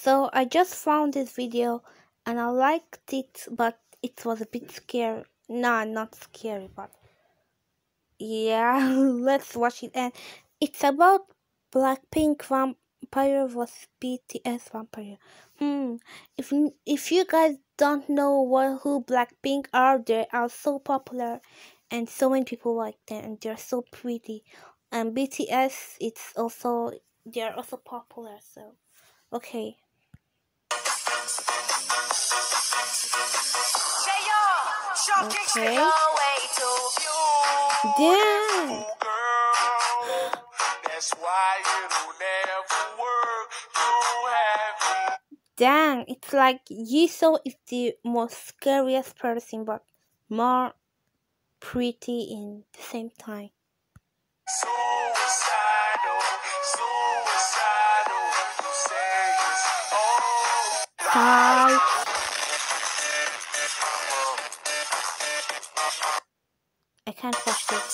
So I just found this video and I liked it, but it was a bit scary. Nah, not scary, but yeah, let's watch it. And it's about Blackpink vampire vs BTS vampire. If you guys don't know who Blackpink are, they are so popular, and so many people like them, and they're so pretty. And BTS, they are also popular. So, okay. Okay. Damn. Dang, it's like Jisoo is the most scariest person, but more pretty in the same time. Fight. I can't watch this.